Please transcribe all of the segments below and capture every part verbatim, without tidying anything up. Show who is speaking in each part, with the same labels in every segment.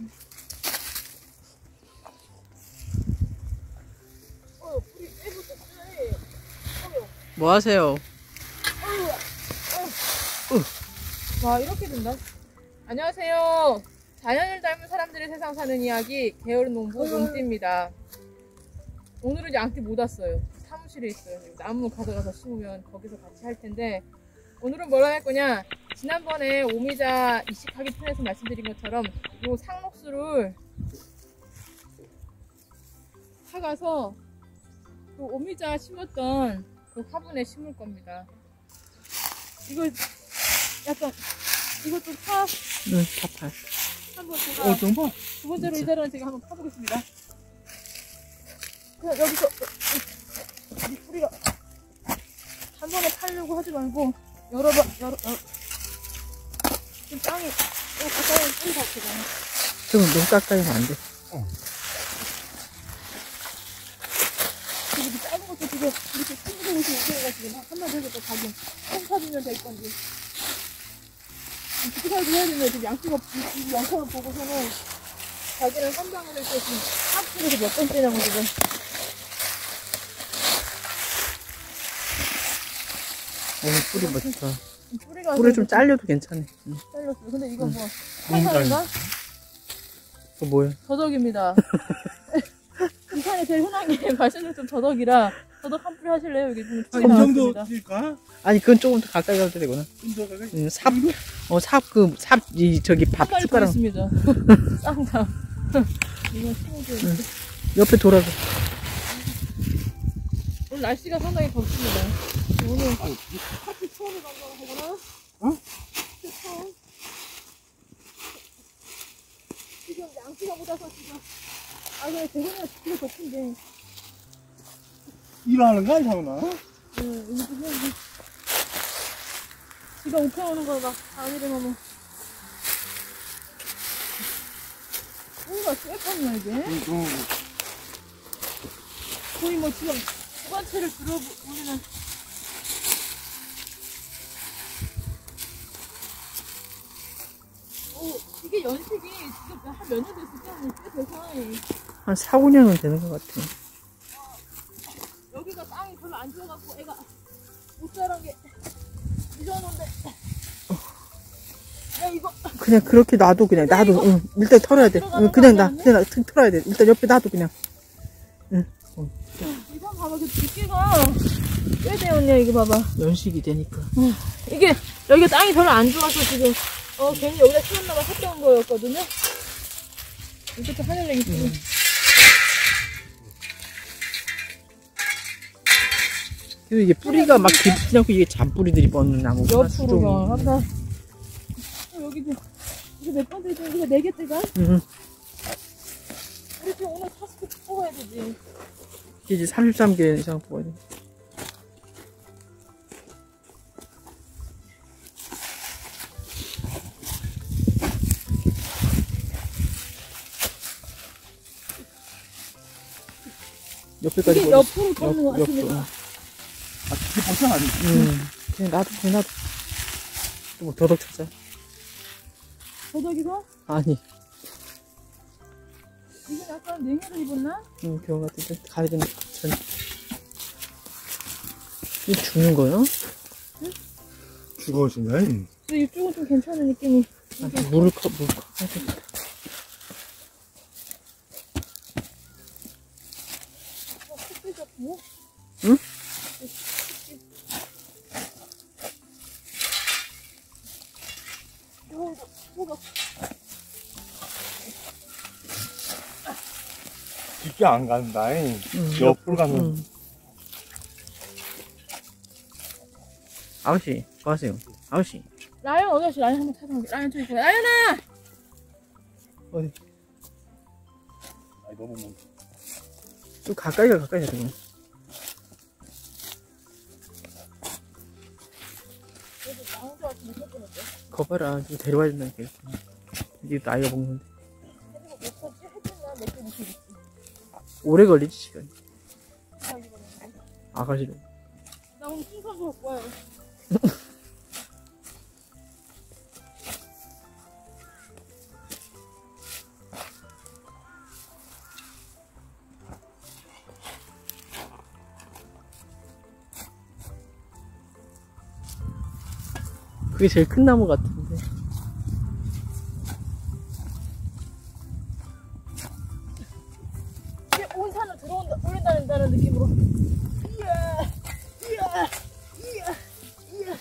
Speaker 1: 뭐 하세요?
Speaker 2: 와, 이렇게 된다. 안녕하세요. 자연을 닮은 사람들이 세상 사는 이야기 게으르농부 몽띠입니다. 오늘은 양띠 못 왔어요. 사무실에 있어요. 나무 가져가서 심으면 거기서 같이 할 텐데, 오늘은 뭐라 할 거냐? 지난번에 오미자 이식하기 편에서 말씀드린 것처럼 요 상록수를 사가서 그 오미자 심었던 그 화분에 심을 겁니다. 이거 약간 이것도 파?
Speaker 1: 응, 다 팔.
Speaker 2: 한번 제가
Speaker 1: 어, 좀 봐.
Speaker 2: 두 번째로 이 자리는 제가 한번 파보겠습니다. 그냥 여기서 이 뿌리가 한 번에 파려고 하지 말고 여러 번 여러 여러 지금 땅이 너무 가까이 뿌리 같잖아요.
Speaker 1: 좀 너무 가까이 하면 안 돼.
Speaker 2: 어. 이렇게 작은 것도 지금 이렇게 큰 곳이 오셔가지고 한마디 해서 또 가긴 콩 사주면 될 건지. 기사도 해야 되는데 지금 양치가 이 영상을 보고서는 자기는 한방을 할 때 지금 하프에서 몇 번째냐고 지금.
Speaker 1: 어, 뿌리 멋있다.
Speaker 2: 뿌리가
Speaker 1: 뿌리 좀 잘려도 괜찮아. 응.
Speaker 2: 잘렸어. 근데 이건
Speaker 1: 응.
Speaker 2: 뭐 산산인가?
Speaker 1: 그거 뭐야?
Speaker 2: 더덕입니다. 이 산에 제일 흔한 게 말씀드렸던 더덕이라 더덕 한 뿌리 하실래요? 여기 지금
Speaker 3: 이 정도 될까?
Speaker 1: 아니, 그건 조금 더 가까이 가도 되구나. 응, 삽, 어, 삽, 그, 삽, 이, 저기 밥
Speaker 2: 한
Speaker 1: 숟가락.
Speaker 2: 있습니다. 쌍다. 이거 심어줘.
Speaker 1: 응. 옆에 돌아서.
Speaker 2: 오늘 날씨가 상당히 덥습니다. 오늘 파티 투어를 간다고 하거나?
Speaker 3: 어?
Speaker 2: 투어. 지금 양치가 묻어서 지금 아 그래 대구는 진짜 덥은데
Speaker 3: 일하는 거 아니야, 나?
Speaker 2: 응 여기 지금 지가 우편 오는 거 막 아니면 뭐 뭔가 쎄뻔나 이게
Speaker 3: 응, 응.
Speaker 2: 거의 뭐 지금 주관체를 들어보면은 어 이게 연식이 지금 한 몇 년 됐을 때 꽤 돼서
Speaker 1: 한 사, 오 년은 되는 것 같아.
Speaker 2: 여기가 땅이 별로 안 좋아갖고 애가 못 자란 게 잊어놓은데 야 이거
Speaker 1: 그냥 그렇게 놔도 그냥 놔도 응, 일단 털어야 돼. 응, 그냥 나 그냥 나 털- 털어야 돼. 일단 옆에 놔도 그냥. 응. 어.
Speaker 2: 이건 봐봐 그 두께가 꽤 되었네 이게 봐봐
Speaker 1: 연식이 되니까.
Speaker 2: 어, 이게 여기가 땅이 별로 안 좋아서 지금 어 괜히 여기다 심었나봐 했던 거였거든요. 이것도 하늘내기 지금
Speaker 1: 음. 그리고 이게 뿌리가 막 깊지 않고 이게 잔뿌리들이 뻗는 나무구나.
Speaker 2: 옆으로 한다. 어, 여기 좀 이게 몇 번째 지금 이게 네 개째가?
Speaker 1: 응.
Speaker 2: 우리 지금 오늘 사십 개 뽑아야 되지.
Speaker 1: 이게 이제 삼십삼 개 이상 뽑아야 돼. 옆에까지
Speaker 2: 이게
Speaker 1: 뻗었어.
Speaker 2: 옆으로 뻗는 것 같은데.
Speaker 1: 옆으로.
Speaker 3: 아, 그게 벌써 아니지?
Speaker 1: 응. 그냥 놔둬, 그냥 놔둬. 또 뭐 더덕 찾아.
Speaker 2: 더덕이가?
Speaker 1: 아니.
Speaker 2: 이게 약간 냉해를 입었나?
Speaker 1: 응, 그런 것 같은데. 가야 되는 전. 이게 죽는 거요?
Speaker 3: 죽어진다.
Speaker 2: 근데 이쪽은 좀 괜찮은 느낌이.
Speaker 1: 아, 물을 커, 물 커.
Speaker 2: 어, 햇빛 같은데?
Speaker 1: 응?
Speaker 2: 어, 뭐가.
Speaker 3: 깊게 안 간다. 응.
Speaker 1: 응,
Speaker 3: 옆으로 가면.
Speaker 1: 응. 아저씨, 뭐 하세요? 아저씨.
Speaker 2: 라이언 어디 갔어? 라이언 한번 찾아볼게. 라이언 저기 있어. 라이언아!
Speaker 1: 어디?
Speaker 3: 아니, 너무 뭐.
Speaker 1: 좀 가까이 가, 가까이 가, 지금.
Speaker 2: 여기 나온 거 같은데, 몇 번째?
Speaker 1: 거봐라, 이거 데려와야 된다니까. 이게 나이가 먹는데.
Speaker 2: 그리고 몇 번째? 했잖아. 몇 번째 있지?
Speaker 1: 오래 걸리지, 시간이.
Speaker 2: 아, 이거 뭐야.
Speaker 1: 아가씨로.
Speaker 2: 나 오늘 풍선도 갖고 와요.
Speaker 1: 그게 제일 큰 나무 같은데.
Speaker 2: 이게 온 산을 들어온다, 올린다는 느낌으로. 이야, 이야, 이야, 이야.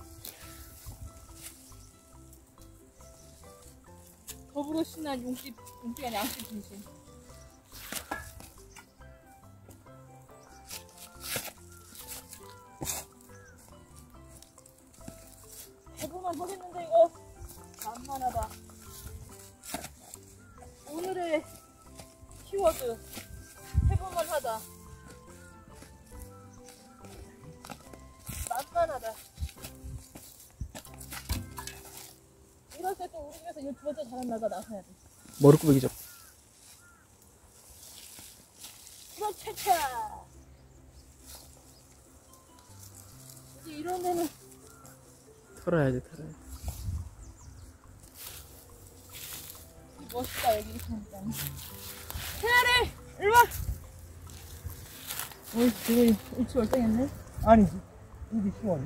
Speaker 2: 더불어 신난 용띠, 용띠가 아니라 양띠 분신. 해보만 하겠는데 이거 만만하다. 오늘의 키워드 해보만 하다. 만만하다. 이럴 때 또 우리 중에서 이 두 번째 잘한 나가 나서야 돼.
Speaker 1: 머리끄배기 잡고.
Speaker 2: 그렇차차. 이제 이런 데는
Speaker 1: 털어야 돼, 털어야 돼.
Speaker 2: 멋있다 여기 이렇게 하니까. 태아래 일로 와. 어이 지금 일치 월등했네.
Speaker 3: 아니지. 이게 시원해.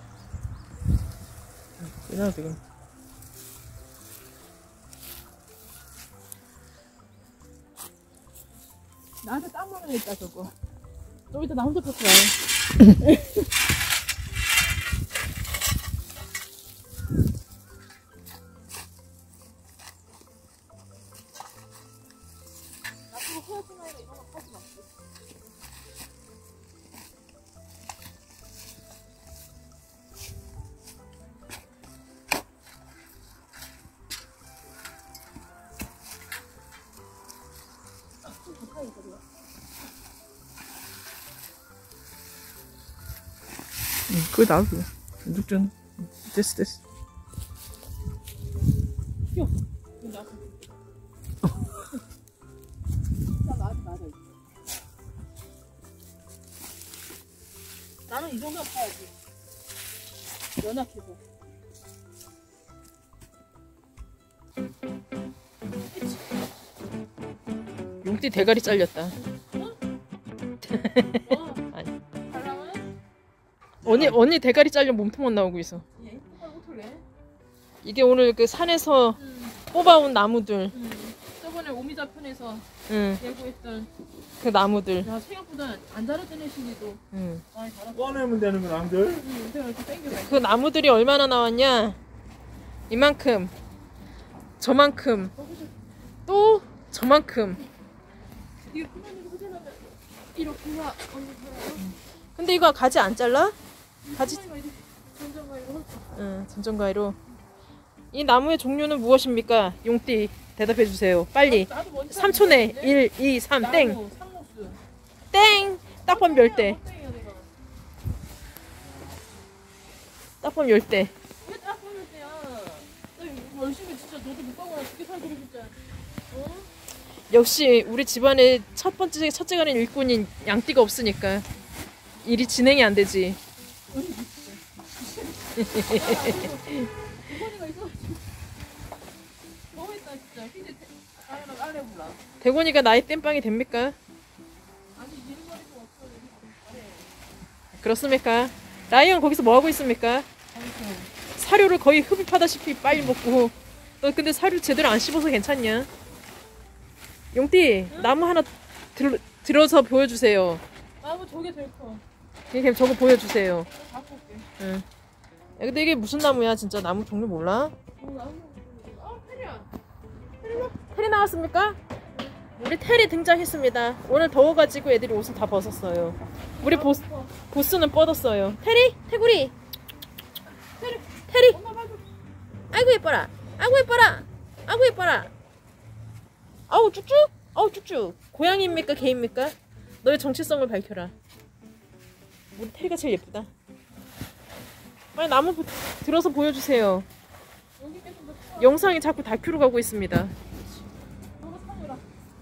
Speaker 1: 그냥 지금.
Speaker 2: 나한테 땀 나는 애 있다 저거. 좀 이따 나 혼자 폈어. 나 그거 헤어지나 이런 거 하지 마.
Speaker 1: 응, 그거 놔둬. 육전. 됐어, 됐어.
Speaker 2: 요. 나. 나 맞아 맞아. 나는 이 정도는 파야지. 연약해서.
Speaker 1: 용띠 대가리 잘렸다. 아니. 언니, 언니 대가리 잘려 몸통만 나오고 있어.
Speaker 2: 얘 어떡해?
Speaker 1: 이게 오늘 그 산에서
Speaker 2: 음,
Speaker 1: 뽑아온 나무들.
Speaker 2: 음. 저번에 오미자 편에서
Speaker 1: 응,
Speaker 2: 예고했던.
Speaker 1: 그 나무들.
Speaker 2: 야 생각보다 안 자랐던 애신이도
Speaker 1: 응.
Speaker 2: 많이 자랐어.
Speaker 3: 꺼내면 되는 건 안 돼?
Speaker 2: 응, 내가 이렇게 땡겨가.
Speaker 1: 그 나무들이 얼마나 나왔냐? 이만큼, 저만큼, 또 저만큼.
Speaker 2: 이게 그만으로 후진하면 이렇게 와.
Speaker 1: 근데 이거 가지 안 잘라? 가지.
Speaker 2: 전자가 이거.
Speaker 1: 응, 전정가위로. 이 나무의 종류는 무엇입니까? 용띠 대답해 주세요. 빨리.
Speaker 2: 나도 먼저
Speaker 1: 삼 초 내. 일, 이, 삼, 땡.
Speaker 2: 나무, 상록수.
Speaker 1: 땡! 딱밤 열대.
Speaker 2: 땡이야 내가.
Speaker 1: 딱밤 열대.
Speaker 2: 왜 딱 보낼 때야? 나 이거 열심히 진짜 너도 못 가고 나 죽게 살고 진짜. 어?
Speaker 1: 역시 우리 집안의 첫 번째, 첫째 가는 일꾼인 양띠가 없으니까 일이 진행이 안 되지.
Speaker 2: 이번이가 있어. 너무했다 진짜. 희재 아래랑 아래 몰라.
Speaker 1: 대곤이가 나의 땜빵이 됩니까?
Speaker 2: 아니 이름머리도 없어. 아래.
Speaker 1: 그렇습니까? 라이언 거기서 뭐 하고 있습니까? 사료를 거의 흡입하다시피 빨리 먹고. 너 근데 사료 제대로 안 씹어서 괜찮냐? 용띠, 응? 나무 하나 들, 들어서 보여주세요.
Speaker 2: 나무 저게 제일 커.
Speaker 1: 그냥 저거 보여주세요.
Speaker 2: 갖고 올게.
Speaker 1: 응. 야, 근데 이게 무슨 나무야? 진짜 나무 종류 몰라?
Speaker 2: 어, 나무. 아 페리야.
Speaker 1: 테리 나왔습니까? 우리 테리 등장했습니다. 오늘 더워가지고 애들이 옷을 다 벗었어요. 우리 보스, 보스는 뻗었어요. 테리? 태구리?
Speaker 2: 테리.
Speaker 1: 테리?
Speaker 2: 엄마 봐줘.
Speaker 1: 아이고 예뻐라. 아이고 예뻐라. 아이고 예뻐라. 아우 쭉쭉. 아우 쭉쭉. 고양이입니까? 개입니까? 너의 정체성을 밝혀라. 우리 테리가 제일 예쁘다. 빨리 나무 보, 들어서 보여주세요.
Speaker 2: 여기 계속 몇 초.
Speaker 1: 영상이 자꾸 다큐로 가고 있습니다.
Speaker 2: 너가 사느라.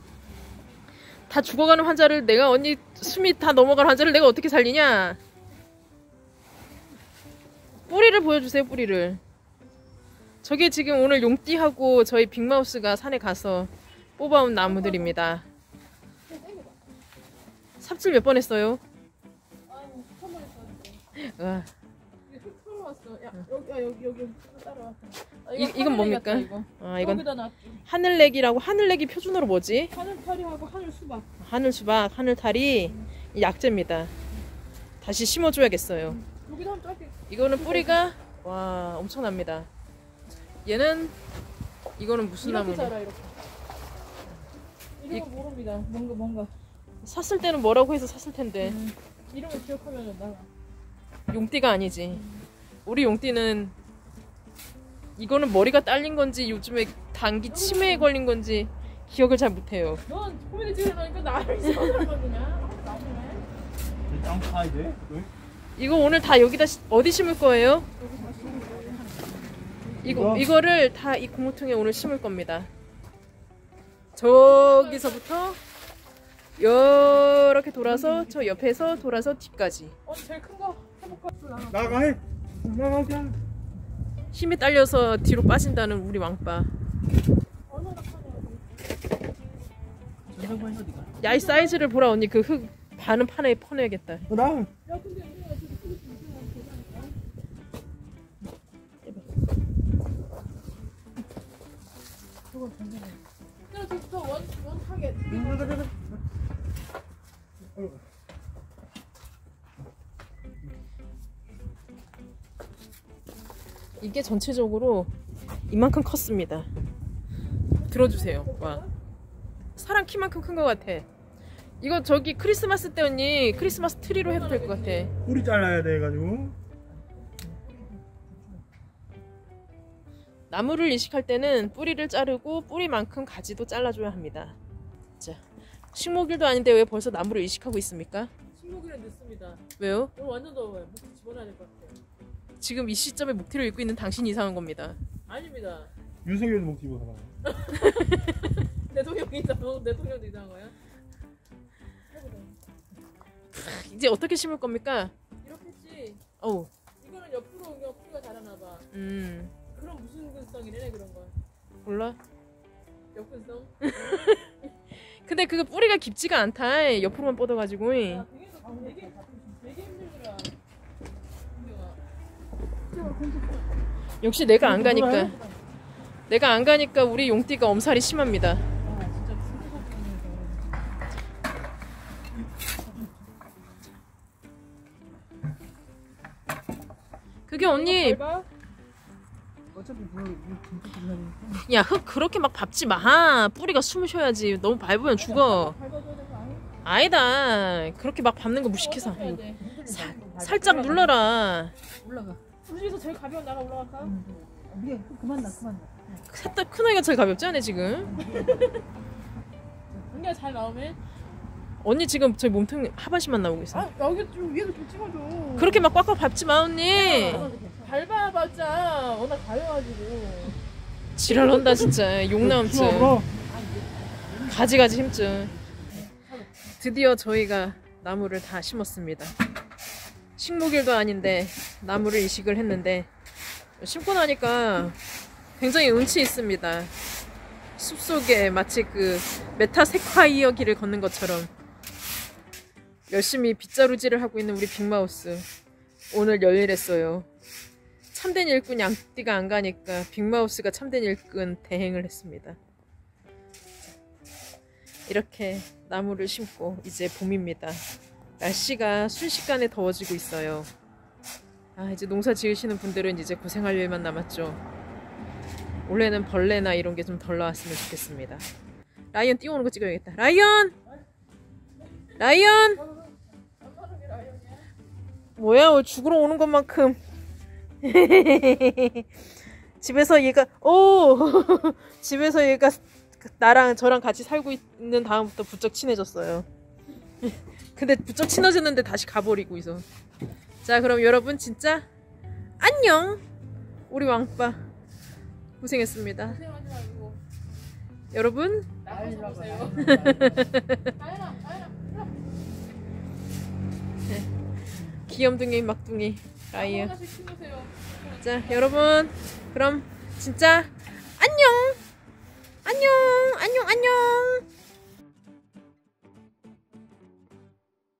Speaker 1: 다 죽어가는 환자를 내가 언니 숨이 다 넘어가는 환자를 내가 어떻게 살리냐? 뿌리를 보여주세요. 뿌리를. 저게 지금 오늘 용띠하고 저희 빅마우스가 산에 가서 뽑아온 나무들입니다. 삽질 몇 번 했어요?
Speaker 2: 아니 처음 했어.
Speaker 1: 와.
Speaker 2: 이게 흙 털어 따라왔어. 야 여기 야, 여기 여기 따라와. 아,
Speaker 1: 이- 이건 뭡니까?
Speaker 2: 하늘내기 같다, 이거.
Speaker 1: 아 이건
Speaker 2: 여기다 놨지.
Speaker 1: 하늘내기라고. 하늘내기 표준어로 뭐지?
Speaker 2: 하늘파리하고 하늘 수박.
Speaker 1: 하늘 수박, 하늘타리. 이 약재입니다. 다시 심어줘야겠어요.
Speaker 2: 여기다 한번 짧게.
Speaker 1: 이거는 뿌리가 와 엄청납니다. 얘는 이거는 무슨
Speaker 2: 이렇게
Speaker 1: 나무니?
Speaker 2: 자라 이렇게. 이름은 모릅니다. 뭔가 뭔가.
Speaker 1: 샀을 때는 뭐라고 해서 샀을 텐데.
Speaker 2: 음, 이름을 기억하면 나가.
Speaker 1: 용띠가 아니지. 우리 용띠는 이거는 머리가 딸린 건지 요즘에 단기 치매에 걸린 건지 기억을 잘 못해요.
Speaker 2: 넌 코미디 찍으려니까 나를 이상한 거냐? 나중에.
Speaker 3: 땅 파야 돼?
Speaker 1: 이거 오늘 다 여기다 시- 어디 심을 거예요? 이거 이거를 다 이 고무통에 오늘 심을 겁니다. 저기서부터 이렇게 돌아서 저 옆에서 돌아서 뒤까지.
Speaker 2: 어 제일 큰 거 해볼까?
Speaker 3: 나가 해. 나가자.
Speaker 1: 힘이 딸려서 뒤로 빠진다는 우리 왕빠.
Speaker 2: 얼마나 커냐?
Speaker 1: 야 이 사이즈를 보라 언니. 그 흙 반은 판에 퍼내야겠다.
Speaker 3: 나.
Speaker 2: 야 근데 우리가 지금 크게 좀 보자니까. 저거 굉장해. 그래 저부터 원 원하게.
Speaker 1: 이게 전체적으로 이만큼 컸습니다. 들어주세요. 와. 사람 키만큼 큰 것 같아. 이거 저기 크리스마스 때 언니 크리스마스 트리로 해도 될 것 같아.
Speaker 3: 뿌리 잘라야 돼 가지고.
Speaker 1: 나무를 이식할 때는 뿌리를 자르고 뿌리만큼 가지도 잘라줘야 합니다. 자, 식목일도 아닌데 왜 벌써 나무를 이식하고 있습니까?
Speaker 2: 식목일은 늦습니다.
Speaker 1: 왜요?
Speaker 2: 오늘 완전 더워요. 목티 집어넣어야 될 것 같아요.
Speaker 1: 지금 이 시점에 목티를 입고 있는 당신이 이상한 겁니다.
Speaker 2: 아닙니다.
Speaker 3: 윤석열도 목 집어서.
Speaker 2: 대통령이 이상한 대통령도 이상한 거야?
Speaker 1: 이제 어떻게 심을 겁니까?
Speaker 2: 이렇게 했지.
Speaker 1: 어우,
Speaker 2: 이거는 옆으로 그냥 뿌리가 자라나 봐.
Speaker 1: 음,
Speaker 2: 그럼 무슨 근성이래 그런 건?
Speaker 1: 몰라.
Speaker 2: 역근성?
Speaker 1: 근데 그거 뿌리가 깊지가 않다. 옆으로만 뻗어가지고.
Speaker 2: 아, 되게 되게 되게 힘들더라. 근데가
Speaker 1: 역시 내가 안 가니까. 내가 안 가니까 우리 용띠가 엄살이 심합니다.
Speaker 2: 아 진짜 무슨
Speaker 1: 그게 언니,
Speaker 2: 봐.
Speaker 3: 어차피 물
Speaker 1: 야, 흙 그렇게 막 밟지 마. 뿌리가 숨을 쉬어야지. 너무 밟으면 죽어.
Speaker 2: 밟아줘야 되는 거 아니야?
Speaker 1: 아니다. 그렇게 막 밟는 거 무식해서.
Speaker 2: 해야 돼.
Speaker 1: 사, 살짝 눌러라.
Speaker 2: 올라가. 우리 중에서 제일 가벼운 나가 올라갈까?
Speaker 4: 위에 그만 나 그만 나.
Speaker 1: 셋다 큰 아이가 제일 가볍지 않아 지금?
Speaker 2: 언니가 잘 나오면?
Speaker 1: 언니 지금 저희 몸통 하반신만 나오고 있어.
Speaker 2: 아 여기 좀 위에도 좀 찍어줘.
Speaker 1: 그렇게 막 꽉꽉 밟지 마 언니.
Speaker 2: 밟아봤자 워낙 가벼워가지고.
Speaker 1: 지랄한다 진짜. 용나음증.
Speaker 3: 치워.
Speaker 1: 가지가지 힘증. 드디어 저희가 나무를 다 심었습니다. 식목일도 아닌데 나무를 이식을 했는데 심고 나니까 굉장히 운치 있습니다. 숲속에 마치 그 메타세콰이어 길을 걷는 것처럼 열심히 빗자루질을 하고 있는 우리 빅마우스. 오늘 열일했어요. 참된 일꾼 양띠가 안 가니까 빅마우스가 참된 일꾼 대행을 했습니다. 이렇게 나무를 심고 이제 봄입니다. 날씨가 순식간에 더워지고 있어요. 아, 이제 농사 지으시는 분들은 이제 고생할 일만 남았죠. 올해는 벌레나 이런 게 좀 덜 나왔으면 좋겠습니다. 라이언 뛰어오는 거 찍어야겠다. 라이언! 라이언! 뭐야, 왜 죽으러 오는 것만큼. 집에서 얘가, 오! 집에서 얘가 나랑 저랑 같이 살고 있는 다음부터 부쩍 친해졌어요. 근데 부쩍 친해졌는데 다시 가버리고 있어. 자, 그럼 여러분 진짜 안녕. 우리 왕빠 고생했습니다.
Speaker 2: 고생하지 말고
Speaker 1: 여러분
Speaker 2: 나가서 보세요. 나연아, 나연아,
Speaker 1: 귀염둥이 막둥이 라이어.
Speaker 2: 하나씩 키우세요.
Speaker 1: 자, 여러분 그럼 진짜 안녕. 안녕. 안녕. 안녕.